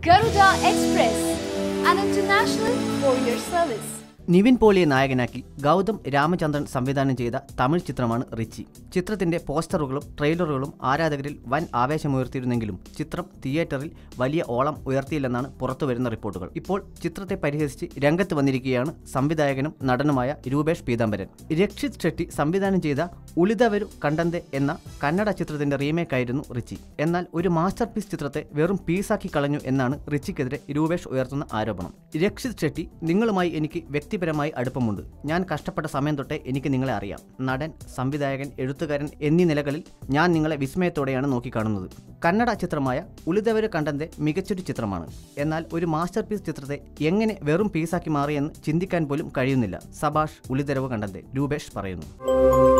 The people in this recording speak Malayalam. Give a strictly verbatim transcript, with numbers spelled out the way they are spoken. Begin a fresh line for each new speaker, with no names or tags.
Garuda Express, an international courier service.
Nivin Pauly നായകനാക്കി ഗൗതം രാമചന്ദ്രൻ സംവിധാനം ചെയ്ത തമിഴ് ചിത്രമാണ് റിച്ചി. ചിത്രത്തിന്റെ പോസ്റ്ററുകളും ട്രെയിലറുകളും ആരാധകരിൽ വൻ ആവേശമുയർത്തിയിരുന്നെങ്കിലും ചിത്രം തിയേറ്ററിൽ വലിയ ഓളം ഉയർത്തിയില്ലെന്നാണ് പുറത്തുവരുന്ന റിപ്പോർട്ടുകൾ. ഇപ്പോൾ ചിത്രത്തെ പരിഹസിച്ച് രംഗത്ത് വന്നിരിക്കുകയാണ് സംവിധായകനും നടനുമായ രൂപേഷ് പീതാംബരൻ. രക്ഷിത് ഷെട്ടി സംവിധാനം ചെയ്ത ഉളിദവരു കണ്ടന്തെ എന്ന കന്നഡ ചിത്രത്തിന്റെ റീമേക്ക് ആയിരുന്നു റിച്ചി. എന്നാൽ ഒരു മാസ്റ്റർ പീസ് ചിത്രത്തെ വെറും പീസാക്കി കളഞ്ഞു എന്നാണ് റിച്ചിക്കെതിരെ രൂപേഷ് ഉയർത്തുന്ന ആരോപണം. രക്ഷിത് ഷെട്ടി, നിങ്ങളുമായി എനിക്ക് വ്യക്തിപരമായി അടുപ്പമുണ്ട്. ഞാൻ കഷ്ടപ്പെട്ട സമയം തൊട്ടേ എനിക്ക് നിങ്ങളെ അറിയാം. നടൻ, സംവിധായകൻ, എഴുത്തുകാരൻ എന്നീ നിലകളിൽ ഞാൻ നിങ്ങളെ വിസ്മയത്തോടെയാണ് നോക്കിക്കാണുന്നത്. കന്നഡ ചിത്രമായ ഉളിദവരു കണ്ടന്തെ മികച്ചൊരു ചിത്രമാണ്. എന്നാൽ ഒരു മാസ്റ്റർ പീസ് ചിത്രത്തെ എങ്ങനെ വെറും പീസാക്കി മാറിയെന്ന് ചിന്തിക്കാൻ പോലും കഴിയുന്നില്ല. സബാഷ് ഉളിദവരു കണ്ടന്തെ, രൂപേഷ് പറയുന്നു.